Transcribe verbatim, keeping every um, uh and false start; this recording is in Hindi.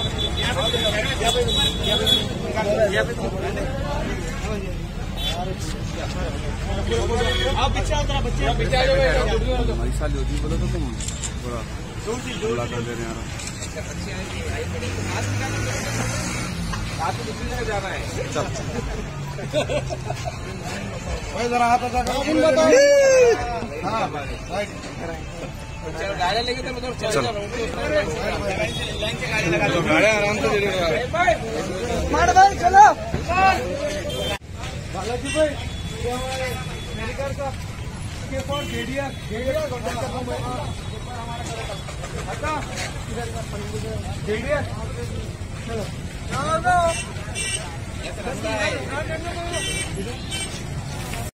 आप पीछे आओ जरा, बच्चे पीछे आ जाओ। हमारी साल होती बोलो तो तुम थोड़ा हमला कर दे रहे हैं यार। भाई जरा हाथ बताओ। हाँ गाड़ियाँ लेके तो मतलब चल चलो गाड़ियाँ आराम से दे देगा भाई चलो बालाजी भाई मेडिकल का के फॉर गेडिया गेडिया गेडिया चलो